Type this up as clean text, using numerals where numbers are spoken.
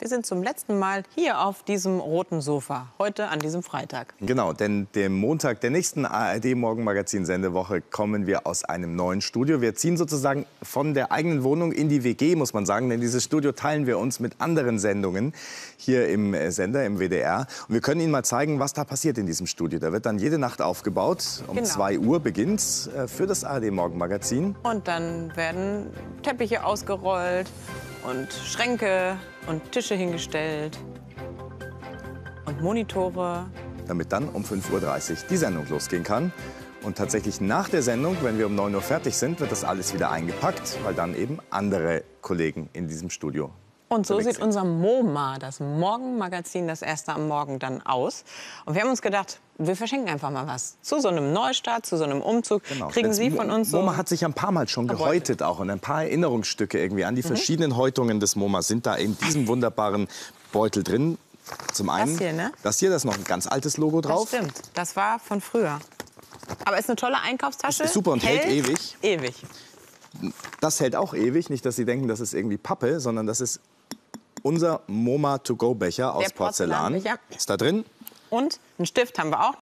Wir sind zum letzten Mal hier auf diesem roten Sofa, heute an diesem Freitag. Genau, denn dem Montag der nächsten ARD-Morgenmagazin-Sendewoche kommen wir aus einem neuen Studio. Wir ziehen sozusagen von der eigenen Wohnung in die WG, muss man sagen, denn dieses Studio teilen wir uns mit anderen Sendungen hier im Sender, im WDR. Und wir können Ihnen mal zeigen, was da passiert in diesem Studio. Da wird dann jede Nacht aufgebaut, um 2 Uhr beginnt für das ARD-Morgenmagazin. Und dann werden Teppiche ausgerollt und Schränke und Tische hingestellt und Monitore. Damit dann um 5:30 Uhr die Sendung losgehen kann. Und tatsächlich nach der Sendung, wenn wir um 9 Uhr fertig sind, wird das alles wieder eingepackt, weil dann eben andere Kollegen in diesem Studio und so sieht sind. unser MoMA, das Morgenmagazin, das erste am Morgen, dann aus. Und wir haben uns gedacht, wir verschenken einfach mal was. Zu so einem Neustart, zu so einem Umzug. Genau. Kriegen Sie von uns so... MoMA hat sich ein paar Mal schon gehäutet auch. Und ein paar Erinnerungsstücke irgendwie an die verschiedenen Häutungen des MoMA sind da in diesem wunderbaren Beutel drin. Zum einen Das hier, ne? Das hier, da ist noch ein ganz altes Logo drauf. Das stimmt, das war von früher. Aber ist eine tolle Einkaufstasche. Ist super und hält ewig. Ewig. Das hält auch ewig. Nicht, dass Sie denken, das ist irgendwie Pappe, sondern das ist unser MoMA To-Go-Becher aus Porzellan. Porzellanbecher. Ist da drin. Und einen Stift haben wir auch.